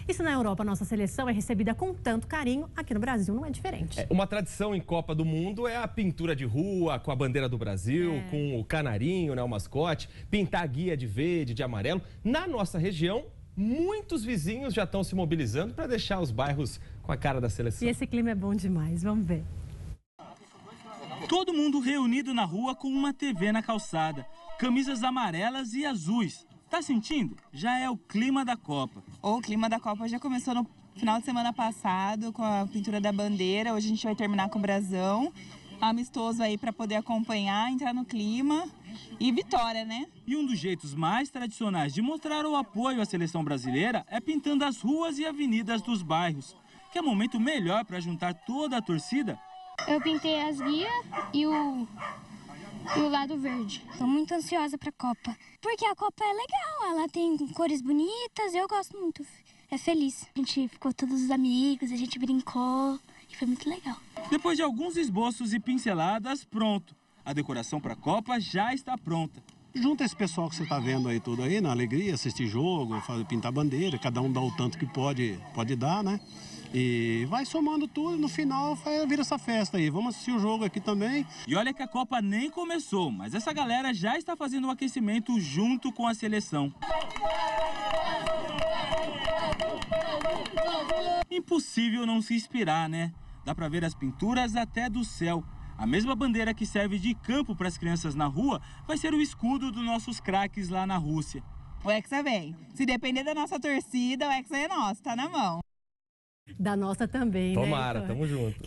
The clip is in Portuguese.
E se na Europa a nossa seleção é recebida com tanto carinho, aqui no Brasil não é diferente. Uma tradição em Copa do Mundo é a pintura de rua com a bandeira do Brasil, com o canarinho, né, o mascote, pintar a guia de verde, de amarelo. Na nossa região, muitos vizinhos já estão se mobilizando para deixar os bairros com a cara da seleção. E esse clima é bom demais, vamos ver. Todo mundo reunido na rua com uma TV na calçada, camisas amarelas e azuis. Tá sentindo? Já é o clima da Copa. O clima da Copa já começou no final de semana passado com a pintura da bandeira. Hoje a gente vai terminar com o brasão, amistoso aí para poder acompanhar, entrar no clima e vitória, né? E um dos jeitos mais tradicionais de mostrar o apoio à seleção brasileira é pintando as ruas e avenidas dos bairros. Que é momento melhor para juntar toda a torcida? Eu pintei as guias e o lado verde. Estou muito ansiosa para a Copa, porque a Copa é legal, ela tem cores bonitas, eu gosto muito, é feliz. A gente ficou todos os amigos, a gente brincou e foi muito legal. Depois de alguns esboços e pinceladas, pronto. A decoração para a Copa já está pronta. Junta esse pessoal que você está vendo aí tudo aí, na alegria, assistir jogo, pintar bandeira, cada um dá o tanto que pode dar, né? E vai somando tudo, no final vira essa festa aí. Vamos assistir o jogo aqui também. E olha que a Copa nem começou, mas essa galera já está fazendo o aquecimento junto com a seleção. Impossível não se inspirar, né? Dá pra ver as pinturas até do céu. A mesma bandeira que serve de campo para as crianças na rua vai ser o escudo dos nossos craques lá na Rússia. O Hexa vem. Se depender da nossa torcida, o Hexa é nosso, tá na mão. Da nossa também, Tomara, né? tamo junto.